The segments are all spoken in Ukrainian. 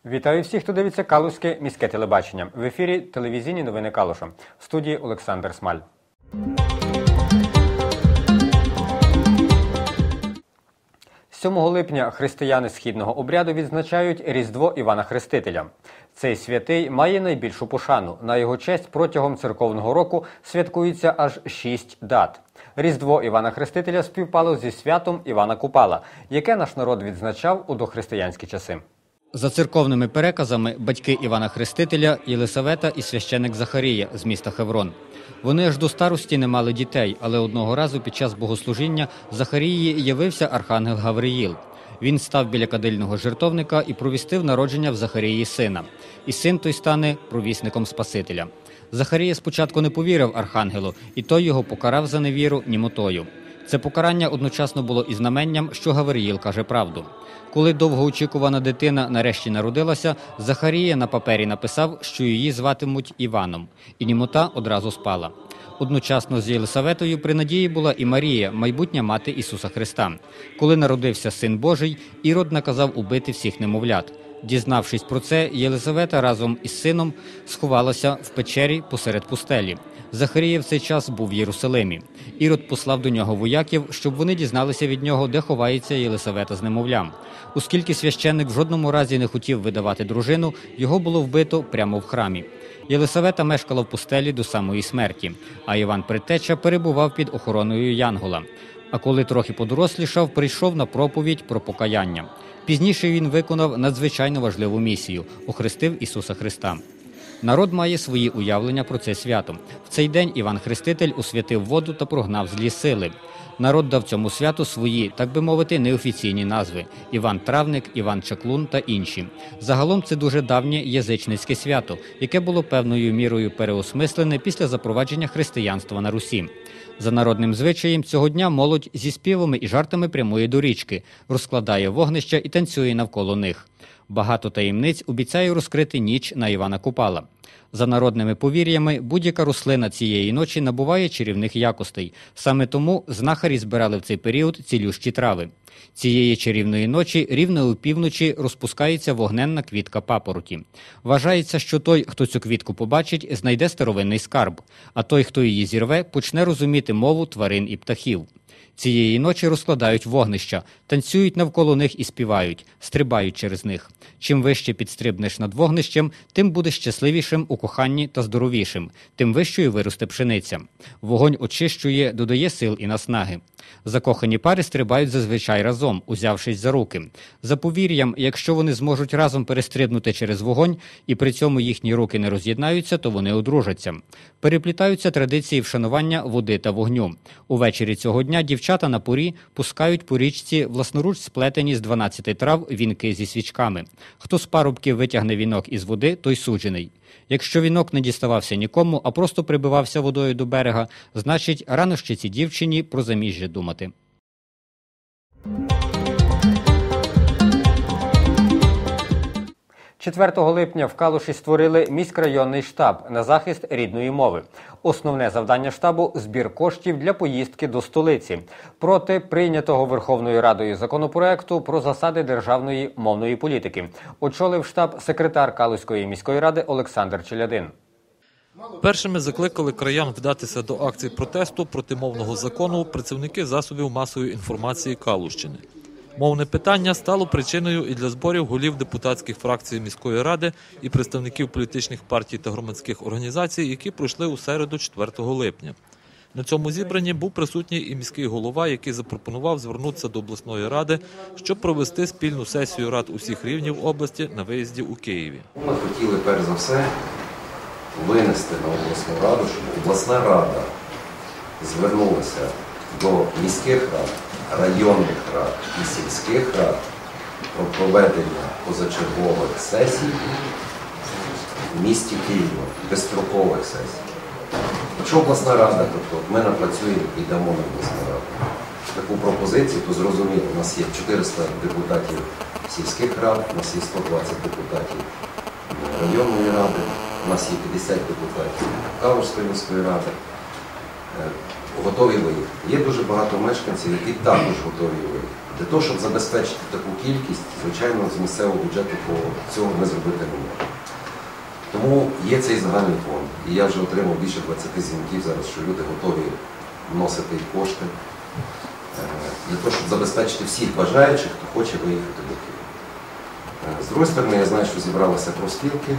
Вітаю всіх, хто дивиться Калузьке міське телебачення. В ефірі телевізійні новини Калуша. В студії Олександр Смаль. З 7 липня християни східного обряду відзначають Різдво Івана Хрестителя. Цей святий має найбільшу пошану. На його честь протягом церковного року святкується аж 6 дат. Різдво Івана Хрестителя співпало зі святом Івана Купала, яке наш народ відзначав у дохристиянські часи. За церковними переказами, батьки Івана Хрестителя – Єлисавета і священик Захарія з міста Хеврон. Вони аж до старості не мали дітей, але одного разу під час богослужіння Захарії явився архангел Гавриїл. Він став біля кадильного жертовника і провістив народження в Захарії сина. І син той стане провісником Спасителя. Захарія спочатку не повірив архангелу, і той його покарав за невіру німотою. Це покарання одночасно було і знаменням, що Гавриїл каже правду. Коли довгоочікувана дитина нарешті народилася, Захарія на папері написав, що її зватимуть Іваном, і німота одразу спала. Одночасно з Єлисаветою при надії була і Марія, майбутня мати Ісуса Христа. Коли народився Син Божий, Ірод наказав убити всіх немовлят. Дізнавшись про це, Єлисавета разом із сином сховалася в печері посеред пустелі. Захарія в цей час був в Єрусалимі. Ірод послав до нього вояків, щоб вони дізналися від нього, де ховається Єлисавета з немовлям. Оскільки священник в жодному разі не хотів видавати дружину, його було вбито прямо в храмі. Єлисавета мешкала в пустелі до самої смерті, а Іван Предтеча перебував під охороною Янгола. А коли трохи подорослішав, прийшов на проповідь про покаяння. Пізніше він виконав надзвичайно важливу місію – охрестив Ісуса Христа. Народ має свої уявлення про це свято. В цей день Іван Хреститель освятив воду та прогнав злі сили. Народ дав цьому святу свої, так би мовити, неофіційні назви – Іван Травник, Іван Чаклун та інші. Загалом це дуже давнє язичницьке свято, яке було певною мірою переосмислене після запровадження християнства на Русі. За народним звичаєм цього дня молодь зі співами і жартами прямує до річки, розкладає вогнища і танцює навколо них. Багато таємниць обіцяє розкрити ніч на Івана Купала. За народними повір'ями, будь-яка рослина цієї ночі набуває чарівних якостей. Саме тому знахарі збирали в цей період цілющі трави. Цієї чарівної ночі рівно опівночі розпускається вогненна квітка папороті. Вважається, що той, хто цю квітку побачить, знайде старовинний скарб, а той, хто її зірве, почне розуміти мову тварин і птахів. Цієї ночі розкладають вогнища, танцюють навколо них і співають, стрибають через них. Чим вище підстрибнеш над вогнищем, тим будеш щасливішим у коханні та здоровішим, тим вищою виросте пшениця. Вогонь очищує, додає сил і наснаги. Закохані пари стрибають зазвичай разом, узявшись за руки. За повір'ям, якщо вони зможуть разом перестрибнути через вогонь і при цьому їхні руки не роз'єднаються, то вони одружаться. Переплітаються традиції вшанування води та вогню. Увечері цього дня дівчата на порі пускають по річці власноруч сплетені з 12 трав вінки зі свічками. Хто з парубків витягне вінок із води, той суджений. Якщо вінок не діставався нікому, а просто прибивався водою до берега, значить, рано ще цій дівчині про заміжжя думати. 4 липня в Калуші створили міськрайонний штаб на захист рідної мови. Основне завдання штабу – збір коштів для поїздки до столиці проти прийнятого Верховною Радою законопроекту про засади державної мовної політики. Очолив штаб секретар Калузької міської ради Олександр Челядин. Першими закликали краян вдатися до акцій протесту проти мовного закону працівники засобів масової інформації Калущини. Мовне питання стало причиною і для зборів голів депутатських фракцій міської ради і представників політичних партій та громадських організацій, які пройшли у середу 4 липня. На цьому зібранні був присутній і міський голова, який запропонував звернутися до обласної ради, щоб провести спільну сесію рад усіх рівнів області на виїзді у Києві. Ми хотіли перш за все винести на обласну раду, щоб обласна рада звернулася до міських рад, районних рад і сільських рад про проведення позачергових сесій в місті Києва, безстрокових сесій. Якщо обласна рада, тобто ми напрацюємо і дамо на обласну раду таку пропозицію, то зрозуміло, у нас є 400 депутатів сільських рад, у нас є 120 депутатів районної ради, у нас є 50 депутатів Калужської міської ради. Готові виїхати. Є дуже багато мешканців, які також готові виїхати. Для того, щоб забезпечити таку кількість, звичайно, з місцевого бюджету цього ми зробити не можемо. Тому є цей загальний фонд. І я вже отримав більше 20 дзвінків зараз, що люди готові вносити кошти для того, щоб забезпечити всіх бажаючих, хто хоче виїхати до Києва. З іншої сторони, я знаю, що зібралися профспілки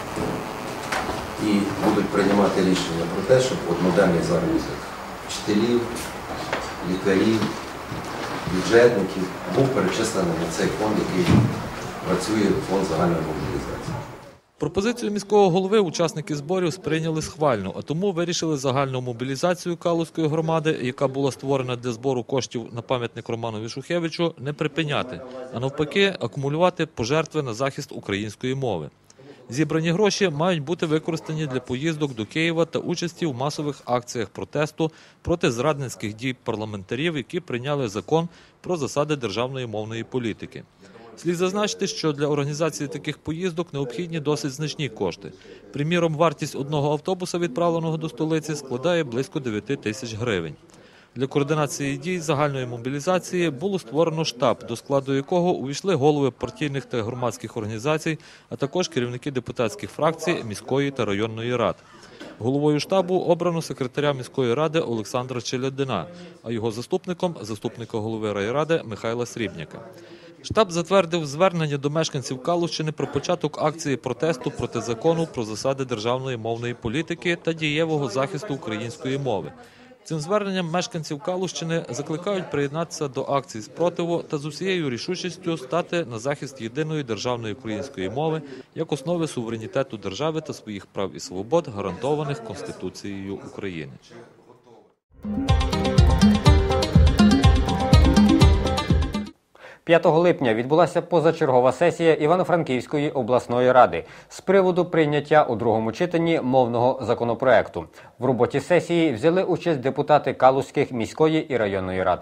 і будуть приймати рішення про те, щоб одноденний заробіток вчителів, лікарів, бюджетників був перечислений на цей фонд, який працює фонд загальної мобілізації. Пропозицію міського голови учасники зборів сприйняли схвально, а тому вирішили загальну мобілізацію Калузької громади, яка була створена для збору коштів на пам'ятник Романові Шухевичу, не припиняти, а навпаки акумулювати пожертви на захист української мови. Зібрані гроші мають бути використані для поїздок до Києва та участі в масових акціях протесту проти зрадницьких дій парламентарів, які прийняли закон про засади державної мовної політики. Слід зазначити, що для організації таких поїздок необхідні досить значні кошти. Приміром, вартість одного автобуса, відправленого до столиці, складає близько 9 тисяч гривень. Для координації дій загальної мобілізації було створено штаб, до складу якого увійшли голови партійних та громадських організацій, а також керівники депутатських фракцій міської та районної рад. Головою штабу обрано секретаря міської ради Олександра Челядина, а його заступником – заступника голови райради Михайла Срібняка. Штаб затвердив звернення до мешканців Калущини про початок акції протесту проти закону про засади державної мовної політики та дієвого захисту української мови. Цим зверненням мешканців Калущини закликають приєднатися до акцій спротиву та з усією рішучістю стати на захист єдиної державної української мови як основи суверенітету держави та своїх прав і свобод, гарантованих Конституцією України. 5 липня відбулася позачергова сесія Івано-Франківської обласної ради з приводу прийняття у другому читанні мовного законопроекту. В роботі сесії взяли участь депутати Калузьких міської і районної рад.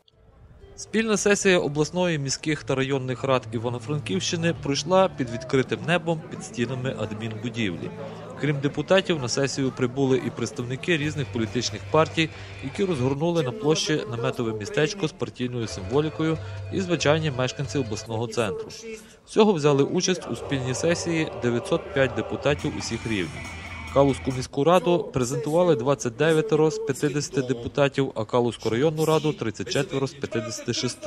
Спільна сесія обласної, міських та районних рад Івано-Франківщини пройшла під відкритим небом під стінами адмінбудівлі. Крім депутатів, на сесію прибули і представники різних політичних партій, які розгорнули на площі наметове містечко з партійною символікою і звичайні мешканці обласного центру. Всього взяли участь у спільній сесії 905 депутатів усіх рівнів. Калузьку міську раду презентували 29 з 50 депутатів, а Калузьку районну раду – 34 з 56.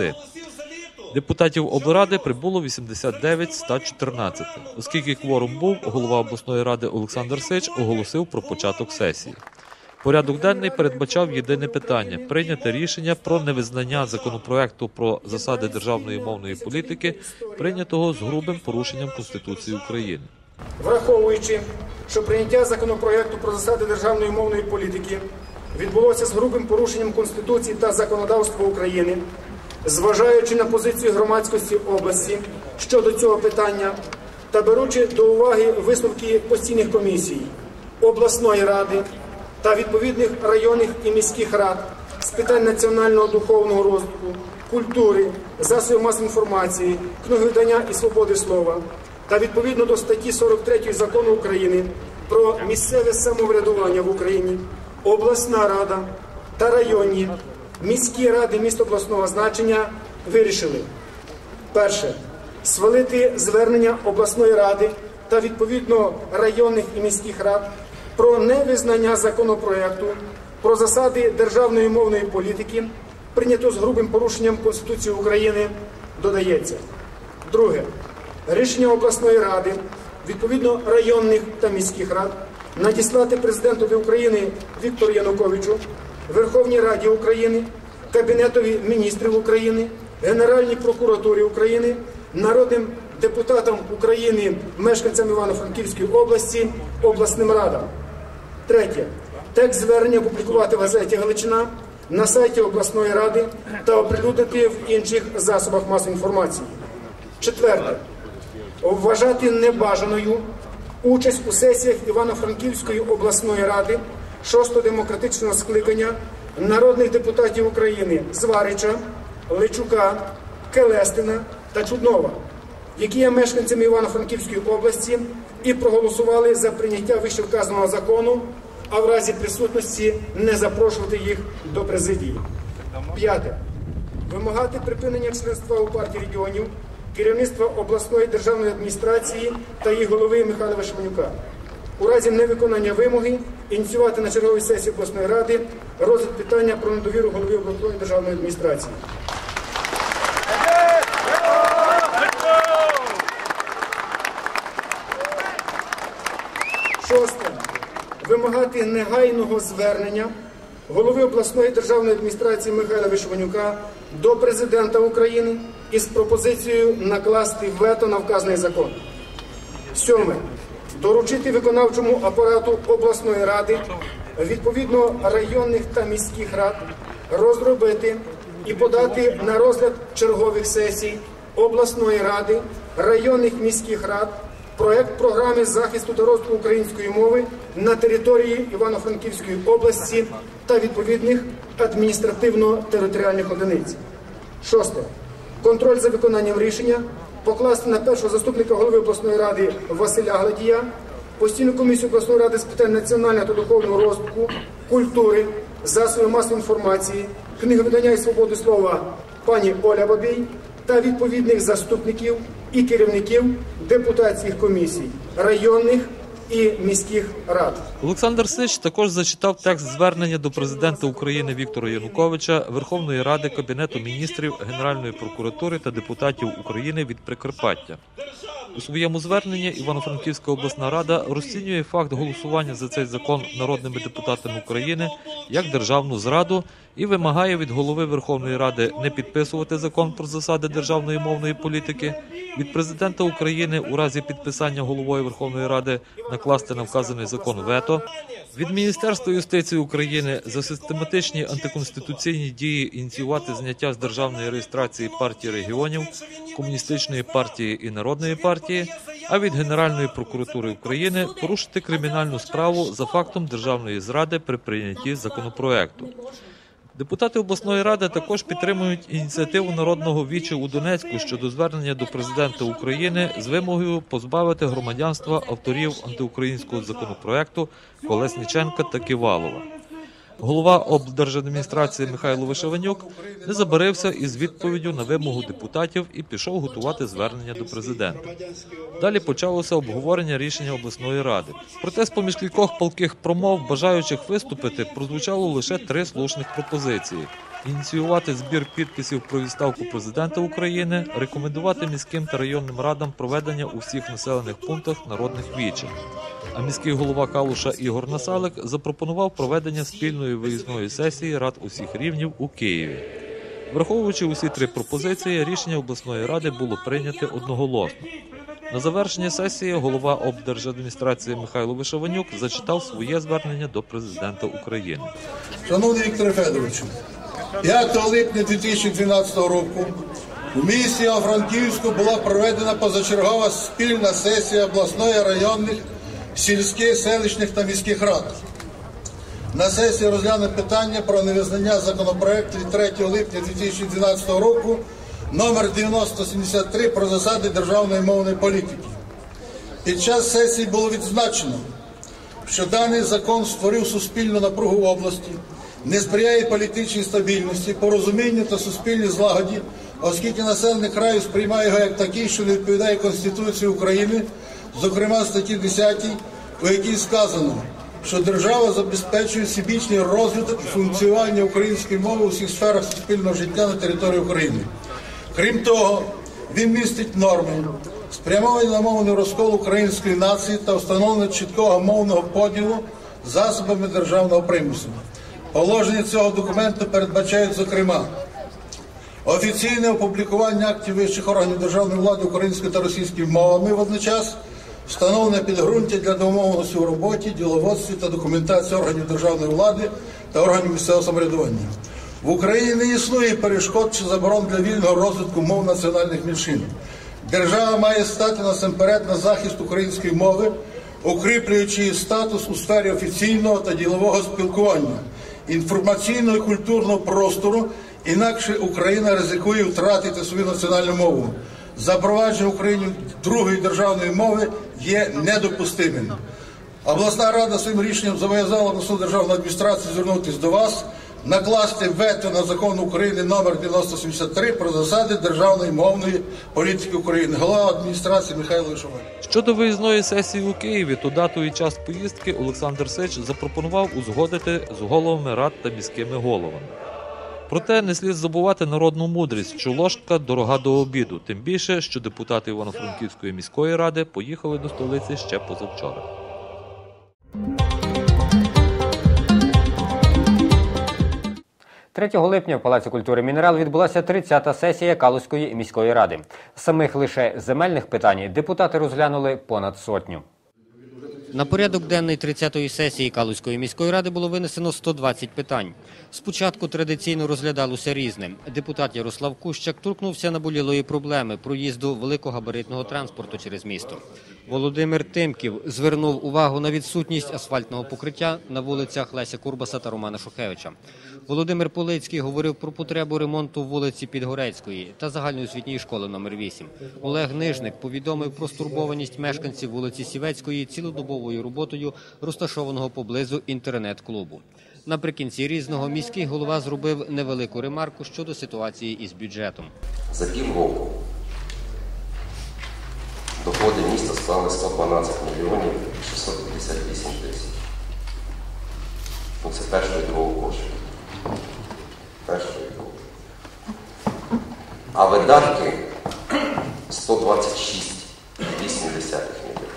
Депутатів облради прибуло 89 з 114. Оскільки кворум був, голова обласної ради Олександр Сич оголосив про початок сесії. Порядок денний передбачав єдине питання – прийняти рішення про невизнання законопроекту про засади державної мовної політики, прийнятого з грубим порушенням Конституції України. Враховуючи, що прийняття законопроекту про засади державної мовної політики відбулося з грубим порушенням Конституції та законодавства України, зважаючи на позицію громадськості області щодо цього питання та беручи до уваги висновки постійних комісій, обласної ради та відповідних районних і міських рад з питань національного духовного розвитку, культури, засобів масової інформації, книговидання і свободи слова, та відповідно до статті 43 Закону України про місцеве самоврядування в Україні, обласна рада та районні, міські ради міст обласного значення вирішили: перше, схвалити звернення обласної ради та відповідно районних і міських рад про невизнання законопроекту про засади державної мовної політики, прийнято з грубим порушенням Конституції України, додається. Друге, рішення обласної ради, відповідно районних та міських рад, надіслати Президентові України Віктору Януковичу, Верховній Раді України, Кабінетові міністрів України, Генеральній прокуратурі України, народним депутатам України, мешканцям Івано-Франківської області, обласним радам. Третє. Текст звернення опублікувати в газеті «Галичина», на сайті обласної ради та оприлюднити в інших засобах масової інформації. Четверте. Вважати небажаною участь у сесіях Івано-Франківської обласної ради 6-го демократичного скликання народних депутатів України Зварича, Личука, Келестина та Чуднова, які є мешканцями Івано-Франківської області і проголосували за прийняття вищевказаного закону, а в разі присутності не запрошувати їх до президії. П'яте. вимагати припинення членства у партії регіонів, керівництва обласної державної адміністрації та її голови Михайла Вишиванюка. У разі невиконання вимоги ініціювати на черговій сесії обласної ради розгляд питання про недовіру голові обласної державної адміністрації. Шосте. Вимагати негайного звернення голови обласної державної адміністрації Михайла Вишиванюка до Президента України із пропозицією накласти вето на вказаний закон. Сьоме. Доручити виконавчому апарату обласної ради, відповідно районних та міських рад, розробити і подати на розгляд чергових сесій обласної ради, районних міських рад проект програми захисту та розвитку української мови на території Івано-Франківської області та відповідних адміністративно-територіальних одиниць. Шосте. Контроль за виконанням рішення покласти на першого заступника голови обласної ради Василя Гладія, постійну комісію обласної ради з питань національного та духовного розвитку, культури, засобів масової інформації, книговидання і свободи слова пані Оля Бабій та відповідних заступників і керівників депутатських комісій, районних і міських рад. Олександр Сич також зачитав текст звернення до президента України Віктора Януковича, Верховної Ради, Кабінету міністрів, Генеральної прокуратури та депутатів України від Прикарпаття. У своєму зверненні Івано-Франківська обласна рада розцінює факт голосування за цей закон народними депутатами України як державну зраду і вимагає від голови Верховної Ради не підписувати закон про засади державної мовної політики, від президента України у разі підписання головою Верховної Ради накласти на вказаний закон вето, від Міністерства юстиції України за систематичні антиконституційні дії ініціювати зняття з державної реєстрації партії регіонів, Комуністичної партії і Народної партії, а від Генеральної прокуратури України порушити кримінальну справу за фактом державної зради при прийнятті законопроекту. Депутати обласної ради також підтримують ініціативу Народного віче у Донецьку щодо звернення до президента України з вимогою позбавити громадянства авторів антиукраїнського законопроекту Колесніченка та Ківалова. Голова облдержадміністрації Михайло Вишиванюк не забарився із відповіддю на вимогу депутатів і пішов готувати звернення до президента. Далі почалося обговорення рішення обласної ради. Проте з-поміж кількох палких промов бажаючих виступити прозвучало лише 3 слушних пропозиції. Ініціювати збір підписів про відставку президента України, рекомендувати міським та районним радам проведення у всіх населених пунктах народних вічень. А міський голова Калуша Ігор Насалик запропонував проведення спільної виїзної сесії рад усіх рівнів у Києві. Враховуючи усі 3 пропозиції, рішення обласної ради було прийняте одноголосно. На завершення сесії голова облдержадміністрації Михайло Вишиванюк зачитав своє звернення до президента України. Шановний Вікторе Федоровичу, 5 липня 2012 року у місті Івано-Франківську була проведена позачергова спільна сесія обласної, районних, сільських, селищних та міських рад. На сесії розглянуто питання про невизнання законопроекту від 3 липня 2012 року номер 9073 про засади державної мовної політики. Під час сесії було відзначено, що даний закон створив суспільну напругу в області, не сприяє політичній стабільності, порозумінню та суспільній злагоді, оскільки населений край сприймає його як такий, що не відповідає Конституції України, зокрема статті 10, у якій сказано, що держава забезпечує всебічний розвиток і функціонування української мови у всіх сферах суспільного життя на території України. Крім того, він містить норми, спрямовані на мовний розкол української нації та встановлення чіткого мовного поділу засобами державного примусу. Положення цього документу передбачають, зокрема, офіційне опублікування актів вищих органів державної влади українською та російською мовами водночас, встановлення підґрунтя для домовленості у роботі, діловодстві та документації органів державної влади та органів місцевого самоврядування. В Україні не існує перешкод чи заборон для вільного розвитку мов національних меншин. Держава має стати насамперед на захист української мови, укріплюючи її статус у сфері офіційного та ділового спілкування, інформаційного і культурного простору, інакше Україна ризикує втратити свою національну мову. Запровадження в Україні другої державної мови є недопустимим. Обласна рада своїм рішенням зобов'язала обласну державну адміністрацію звернутися до вас накласти вето на закон України номер 9073 про засади державної мовної політики України. Голова адміністрації Михайло Шумак. Щодо виїзної сесії у Києві, то дату і час поїздки Олександр Сич запропонував узгодити з головами рад та міськими головами. Проте не слід забувати народну мудрість, що ложка дорога до обіду, тим більше, що депутати Івано-Франківської міської ради поїхали до столиці ще позавчора. 3 липня в Палаці культури «Мінерал» відбулася 30-та сесія Калузької міської ради. Самих лише земельних питань депутати розглянули понад сотню. На порядок денний 30-ї сесії Калузької міської ради було винесено 120 питань. Спочатку традиційно розглядалося різне. Депутат Ярослав Кущак торкнувся наболілої проблеми проїзду великогабаритного транспорту через місто. Володимир Тимків звернув увагу на відсутність асфальтного покриття на вулицях Леся Курбаса та Романа Шухевича. Володимир Полицький говорив про потребу ремонту вулиці Підгорецької та загальноосвітньої школи номер 8. Олег Нижник повідомив про стурбованість мешканців вулиці Сівецької цілодобовою роботою розташованого поблизу інтернет-клубу. Наприкінці «Різного» міський голова зробив невелику ремарку щодо ситуації із бюджетом. За півроку доходи міста склали 112 мільйонів 658 тисяч. Це першого і другого кошту. А видатки 126,8 мільйонів.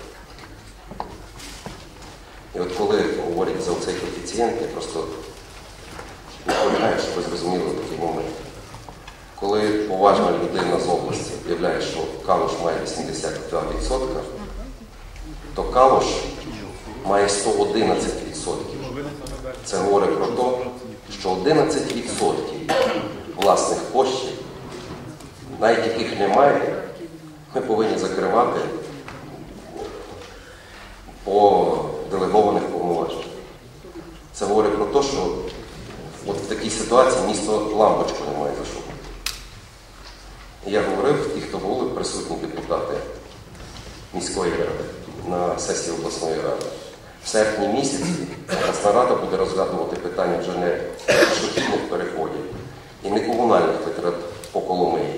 І от коли говорять за цей коефіцієнт, я просто відповідаю, щоб ви зрозуміли такий момент. Коли поважна людина з області виявляє, що Калуш має 82%, то Калуш має 111%. Це говорить про те, що 11% власних коштів, навіть яких немає, ми повинні закривати по делегованих повноваженнях. Це говорить про те, що от в такій ситуації місто лампочку не має за що. Я говорив, ті, хто були присутні депутати міської ради на сесії обласної ради. В серпні місяці обласна рада буде розглядувати питання вже не пішохідних переходів і не комунальних витрат по Коломиї,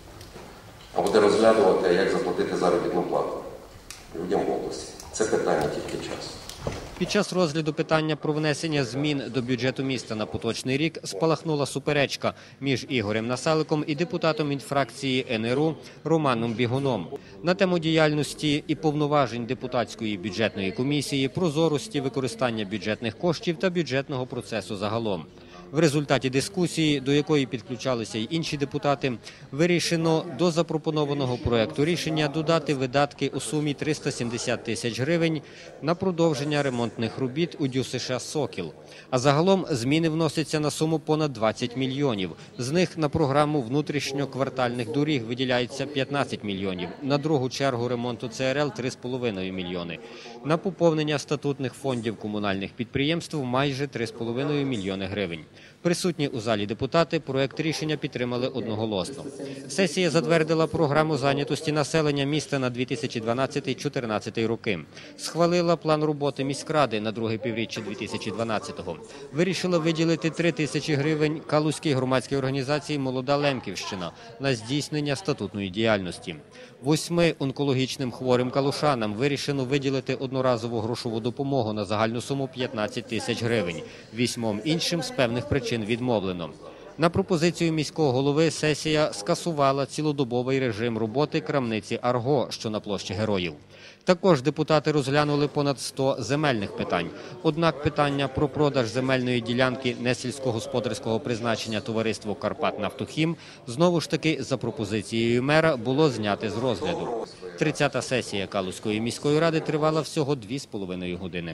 а буде розглядувати, як заплатити заробітну плату людям в області. Це питання тільки часу. Під час розгляду питання про внесення змін до бюджету міста на поточний рік спалахнула суперечка між Ігорем Насаликом і депутатом від фракції НРУ Романом Бігуном на тему діяльності і повноважень депутатської бюджетної комісії, прозорості використання бюджетних коштів та бюджетного процесу загалом. В результаті дискусії, до якої підключалися й інші депутати, вирішено до запропонованого проекту рішення додати видатки у сумі 370 тисяч гривень на продовження ремонтних робіт у ДЮСШ «Сокіл». А загалом зміни вносяться на суму понад 20 мільйонів. З них на програму внутрішньоквартальних доріг виділяється 15 мільйонів, на другу чергу ремонту ЦРЛ – 3,5 мільйони, на поповнення статутних фондів комунальних підприємств – майже 3,5 мільйони гривень. Присутні у залі депутати проект рішення підтримали одноголосно. Сесія затвердила програму зайнятості населення міста на 2012-2014 роки. Схвалила план роботи міськради на друге півріччя 2012-го. Вирішила виділити 3 тисячі гривень Калузькій громадській організації «Молода Лемківщина» на здійснення статутної діяльності. 8 онкологічним хворим калушанам вирішено виділити одноразову грошову допомогу на загальну суму 15 тисяч гривень. 8 іншим з певних причин відмовлено. На пропозицію міського голови сесія скасувала цілодобовий режим роботи крамниці «Арго», що на площі Героїв. Також депутати розглянули понад 100 земельних питань. Однак питання про продаж земельної ділянки несільськогосподарського призначення товариству «Карпатнафтохім» знову ж таки за пропозицією мера було зняте з розгляду. 30-та сесія Калузької міської ради тривала всього 2,5 години.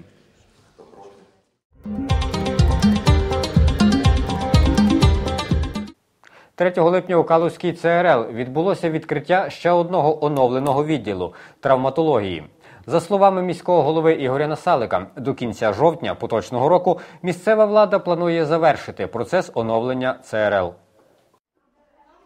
3 липня у Калузькій ЦРЛ відбулося відкриття ще одного оновленого відділу – травматології. За словами міського голови Ігоря Насалика, до кінця жовтня поточного року місцева влада планує завершити процес оновлення ЦРЛ.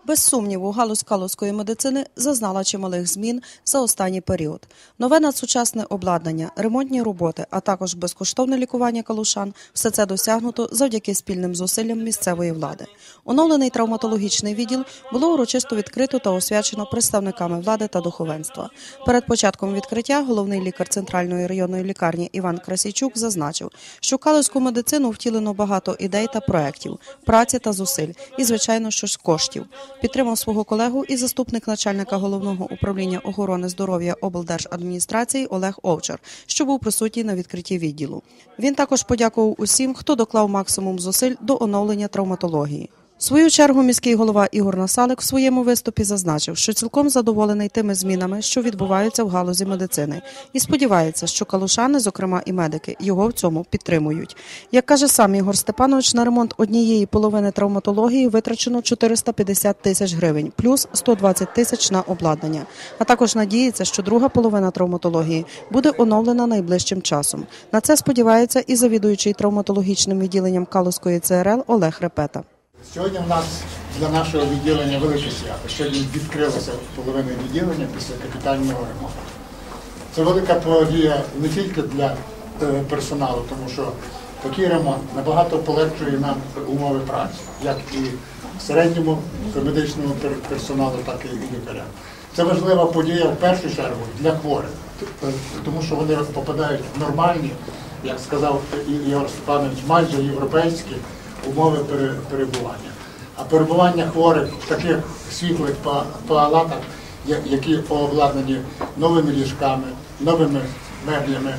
Без сумніву, галузь калузької медицини зазнала чималих змін за останній період. Нове надсучасне обладнання, ремонтні роботи, а також безкоштовне лікування калушан – все це досягнуто завдяки спільним зусиллям місцевої влади. Оновлений травматологічний відділ було урочисто відкрито та освячено представниками влади та духовенства. Перед початком відкриття головний лікар Центральної районної лікарні Іван Красійчук зазначив, що в калузьку медицину втілено багато ідей та проєктів, праці та зусиль і, звичайно, що ж коштів. Підтримав свого колегу і заступник начальника Головного управління охорони здоров'я облдержадміністрації Олег Овчар, що був присутній на відкритті відділу. Він також подякував усім, хто доклав максимум зусиль до оновлення травматології. В свою чергу міський голова Ігор Насалик в своєму виступі зазначив, що цілком задоволений тими змінами, що відбуваються в галузі медицини, і сподівається, що калушани, зокрема і медики, його в цьому підтримують. Як каже сам Ігор Степанович, на ремонт однієї половини травматології витрачено 450 тисяч гривень, плюс 120 тисяч на обладнання. А також надіється, що друга половина травматології буде оновлена найближчим часом. На це сподівається і завідуючий травматологічним відділенням Калузької ЦРЛ Олег Репета. Сьогодні в нас для нашого відділення велике свято. Сьогодні відкрилося половина відділення після капітального ремонту. Це велика подія не тільки для персоналу, тому що такий ремонт набагато полегшує нам умови праці, як і середньому медичному персоналу, так і лікарям. Це важлива подія в першу чергу для хворих, тому що вони попадають в нормальні, як сказав Ігор Степанович, майже європейські умови перебування. А перебування хворих в таких світлих палатах, які обладнані новими ліжками, новими меблями,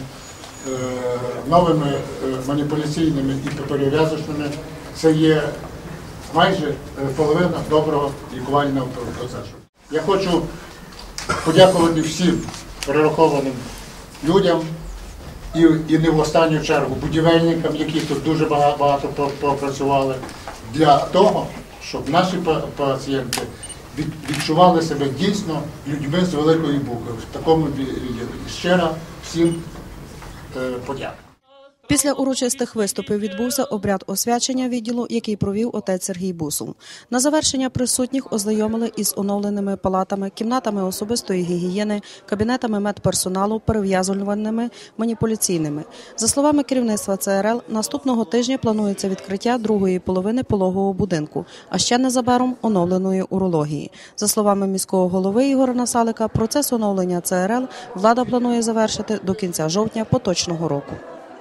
новими маніпуляційними і перев'язочними, це є майже половина доброго лікувального процесу. Я хочу подякувати всім перерахованим людям, і не в останню чергу будівельникам, які тут дуже багато попрацювали, для того, щоб наші пацієнти відчували себе дійсно людьми з великої букви. В такому щиро всім подяка. Після урочистих виступів відбувся обряд освячення відділу, який провів отець Сергій Бусул. На завершення присутніх ознайомили із оновленими палатами, кімнатами особистої гігієни, кабінетами медперсоналу, перев'язувальними, маніпуляційними. За словами керівництва ЦРЛ, наступного тижня планується відкриття другої половини пологового будинку, а ще незабаром оновленої урології. За словами міського голови Ігоря Насалика, процес оновлення ЦРЛ влада планує завершити до кінця жовтня поточного року.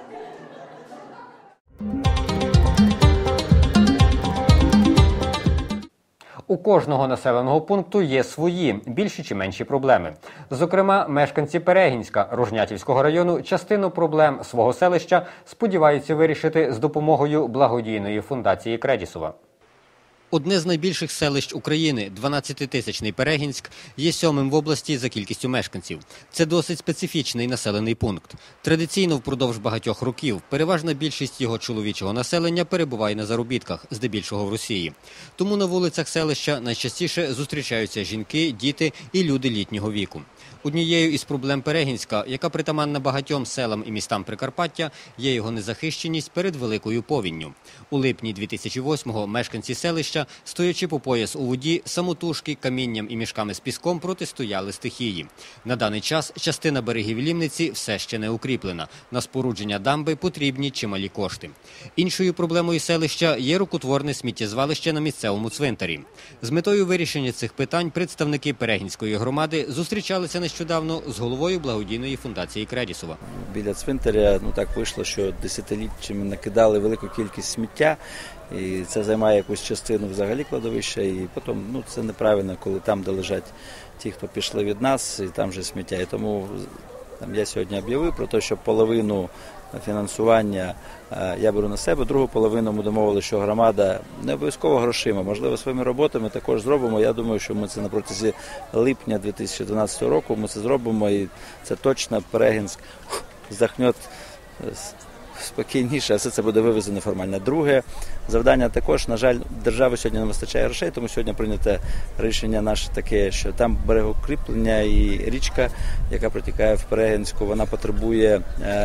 У кожного населеного пункту є свої, більші чи менші проблеми. Зокрема, мешканці Перегінська Рожнятівського району частину проблем свого селища сподіваються вирішити з допомогою благодійної фундації Кредісова. Одне з найбільших селищ України, 12-тисячний Перегінськ, є 7-м в області за кількістю мешканців. Це досить специфічний населений пункт. Традиційно впродовж багатьох років переважна більшість його чоловічого населення перебуває на заробітках, здебільшого в Росії. Тому на вулицях селища найчастіше зустрічаються жінки, діти і люди літнього віку. Однією із проблем Перегінська, яка притаманна багатьом селам і містам Прикарпаття, є його незахищеність перед великою повінню. У липні 2008-го мешканці селища, стоячи по пояс у воді, самотужки, камінням і мішками з піском протистояли стихії. На даний час частина берегів Лімниці все ще не укріплена. На спорудження дамби потрібні чималі кошти. Іншою проблемою селища є рукотворне сміттєзвалище на місцевому цвинтарі. З метою вирішення цих питань представники Перегінської громади зустрічалися нещодавно з головою благодійної фундації Кредісова. Біля цвинтаря так вийшло, що десятиліттями накидали велику кількість сміття, і це займає якусь частину взагалі кладовища, і потім це неправильно, коли там, де лежать ті, хто пішли від нас, і там же сміття. І тому я сьогодні об'явив про те, що половину фінансування я беру на себе, другу половину ми домовили, що громада не обов'язково грошима, можливо, своїми роботами також зробимо. Я думаю, що ми це на протязі липня 2012 року ми це зробимо, і це точно Перегінськ здохне спокійніше, а все це буде вивезено формально. Друге завдання також, на жаль, держави сьогодні не вистачає грошей, тому сьогодні прийнято рішення наше таке, що там берегокріплення і річка, яка протікає в Перегінську, вона потребує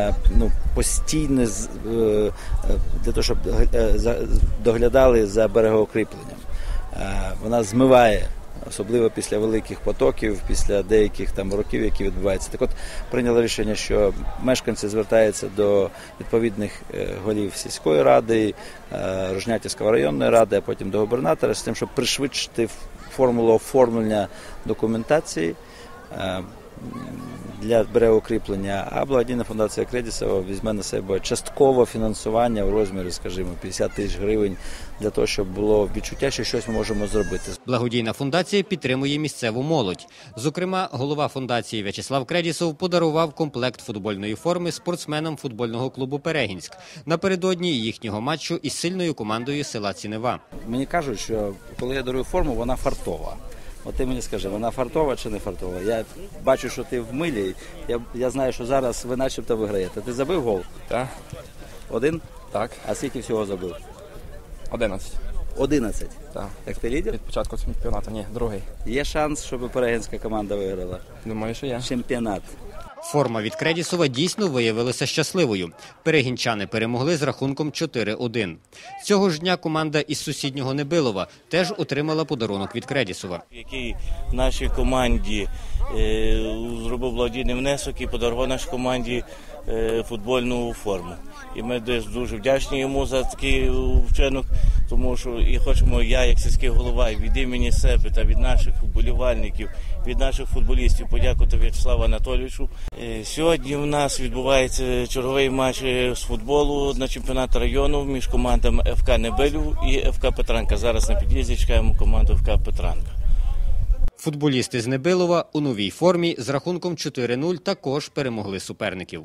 постійно для того, щоб доглядали за берегоукріпленням. вона змиває, особливо після великих потоків, після деяких там років, які відбуваються. Так от прийняли рішення, що мешканці звертаються до відповідних голів сільської ради, Рожнятівської районної ради, а потім до губернатора, з тим, щоб пришвидшити формулу оформлення документації для берегоукріплення, а благодійна фундація Кредісова візьме на себе часткове фінансування у розмірі, скажімо, 50 тисяч гривень для того, щоб було відчуття, що щось ми можемо зробити. Благодійна фундація підтримує місцеву молодь. Зокрема, голова фундації В'ячеслав Кредісов подарував комплект футбольної форми спортсменам футбольного клубу «Перегінськ» напередодні їхнього матчу із сильною командою села Цінева. Мені кажуть, що коли я дарую форму, вона фартова. От ти мені скажи, вона фартова чи не фартова? Я бачу, що ти в милі, я знаю, що зараз ви начебто виграєте. Ти забив гол? Так. Один? Так. А скільки всього забив? 11. 11? Так. Так ти лідер? Від початку чемпіонату, ні, другий. Є шанс, щоб перегінська команда виграла? Думаю, що є. Чемпіонат. Форма від Кредісова дійсно виявилася щасливою. Перегінчани перемогли з рахунком 4-1. Цього ж дня команда із сусіднього Небилова теж отримала подарунок від Кредісова. Який в нашій команді зробив благодійний внесок і подарував нашій команді футбольну форму. І ми дуже вдячні йому за такий вчинок, тому що і хочемо я, як сільський голова, від імені себе та від наших вболівальників, від наших футболістів подякувати В'ячеславу Анатолійовичу. Сьогодні у нас відбувається черговий матч з футболу на чемпіонат району між командами ФК Небилів і ФК Петранка. Зараз на під'їзді чекаємо команду ФК Петранка. Футболісти з Небилова у новій формі з рахунком 4-0 також перемогли суперників.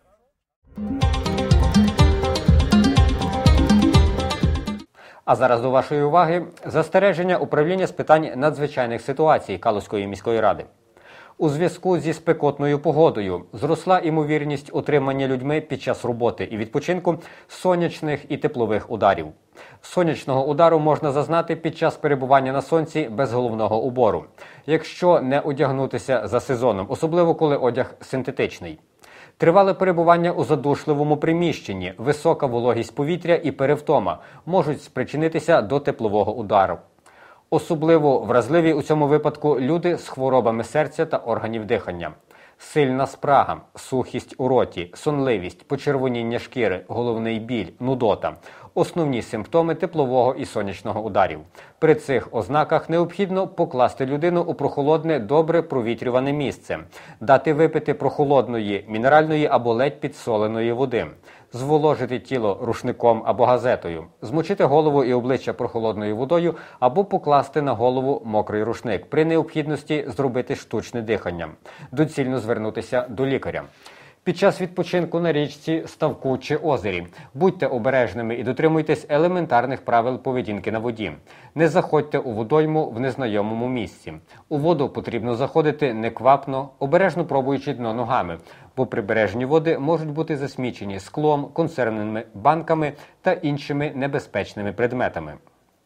А зараз до вашої уваги застереження управління з питань надзвичайних ситуацій Калузької міської ради. У зв'язку зі спекотною погодою зросла ймовірність отримання людьми під час роботи і відпочинку сонячних і теплових ударів. Сонячного удару можна зазнати під час перебування на сонці без головного убору, якщо не одягнутися за сезоном, особливо коли одяг синтетичний. Тривале перебування у задушливому приміщенні, висока вологість повітря і перевтома можуть спричинитися до теплового удару. Особливо вразливі у цьому випадку люди з хворобами серця та органів дихання. Сильна спрага, сухість у роті, сонливість, почервоніння шкіри, головний біль, нудота – основні симптоми теплового і сонячного ударів. При цих ознаках необхідно покласти людину у прохолодне, добре провітрюване місце, дати випити прохолодної, мінеральної або ледь підсоленої води, зволожити тіло рушником або газетою, змочити голову і обличчя прохолодною водою або покласти на голову мокрий рушник. При необхідності зробити штучне дихання. Доцільно звернутися до лікаря. Під час відпочинку на річці, ставку чи озері будьте обережними і дотримуйтесь елементарних правил поведінки на воді. Не заходьте у водойму в незнайомому місці. У воду потрібно заходити неквапно, обережно пробуючи дно ногами, бо прибережні води можуть бути засмічені склом, консервними банками та іншими небезпечними предметами.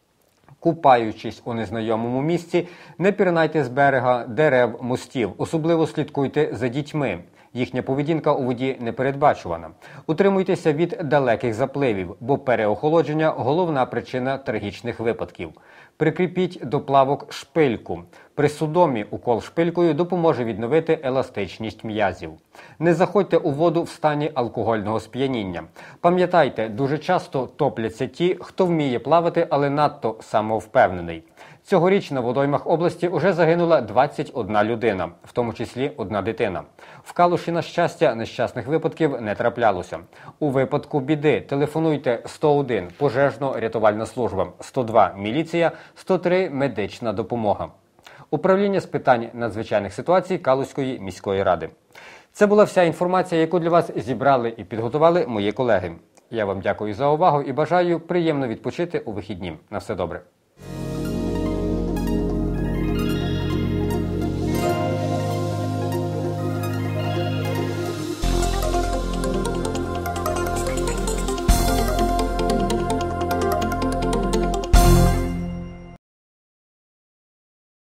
Купаючись у незнайомому місці, не пірнайте з берега, дерев, мостів, особливо слідкуйте за дітьми. Їхня поведінка у воді непередбачувана. Утримуйтеся від далеких запливів, бо переохолодження – головна причина трагічних випадків. Прикріпіть до плавок шпильку. При судомі укол шпилькою допоможе відновити еластичність м'язів. Не заходьте у воду в стані алкогольного сп'яніння. Пам'ятайте, дуже часто топляться ті, хто вміє плавати, але надто самовпевнений. Цьогоріч на водоймах області уже загинула 21 людина, в тому числі одна дитина. В Калуші, на щастя, нещасних випадків не траплялося. У випадку біди телефонуйте 101 – пожежно-рятувальна служба, 102 – міліція, 103 – медична допомога. Управління з питань надзвичайних ситуацій Калузької міської ради. Це була вся інформація, яку для вас зібрали і підготували мої колеги. Я вам дякую за увагу і бажаю приємно відпочити у вихідні. На все добре.